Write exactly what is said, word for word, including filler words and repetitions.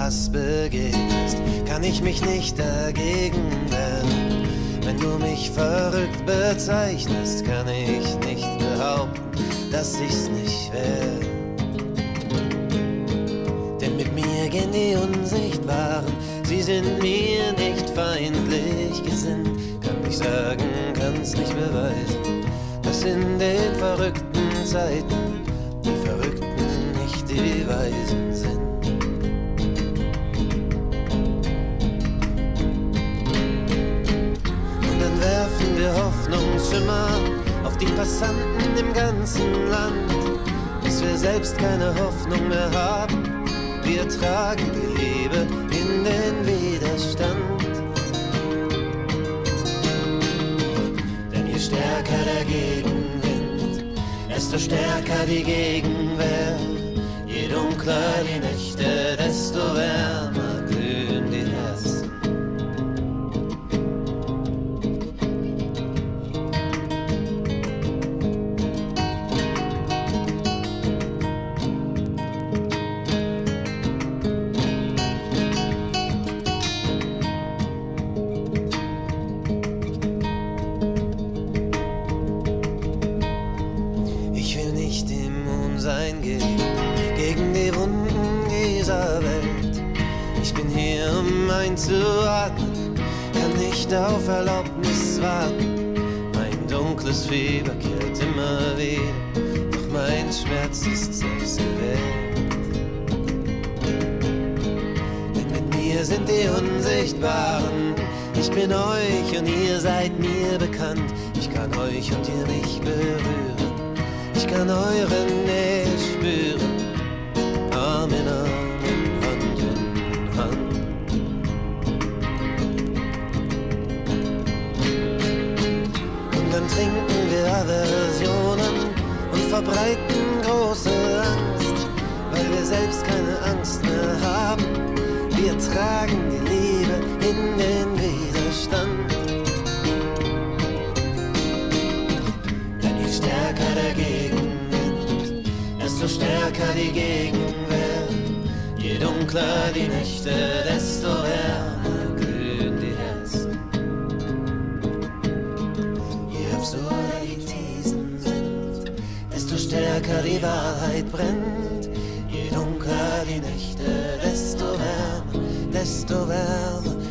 Hass begegnest, kann ich mich nicht dagegen wehren. Wenn du mich verrückt bezeichnest, kann ich nicht behaupten, dass ich's nicht wär. Denn mit mir gehen die Unsichtbaren, sie sind mir nicht feindlich gesinnt. Kann nicht sagen, kann's nicht beweisen, dass in den verrückten Zeiten die Verrückten nicht die Weisen sind. Und dann werfen wir Hoffnungsschimmer auf die Passanten im ganzen Land, bis wir selbst keine Hoffnung mehr haben. Wir tragen die Liebe in den Widerstand. Denn je stärker der Gegenwind, desto stärker die Gegenwehr. Je dunkler die Nächte, desto wärmer glühen die Herzen. Sein gegen, gegen die Wunden dieser Welt. Ich bin hier, um einzuatmen, kann nicht auf Erlaubnis warten. Mein dunkles Fieber kehrt immer wieder, doch mein Schmerz ist selbst gewählt. Denn mit mir sind die Unsichtbaren, ich bin euch und ihr seid mir bekannt. Ich kann euch und ihr mich berühren, ich kann eure Nähe spüren, Arm in Arm, Hand in Hand. Und dann trinken wir Aversionen und verbreiten große Angst, weil wir selbst keine Angst mehr haben. Wir tragen die Liebe in den Widerstand. Denn je stärker der Gegenwind, desto stärker die Gegenwehr. Je dunkler die Nächte, desto wärmer glühen die Herzen. Je absurder die Thesen sind, desto stärker die Wahrheit brennt. Je dunkler die Nächte, desto wärmer, desto wärmer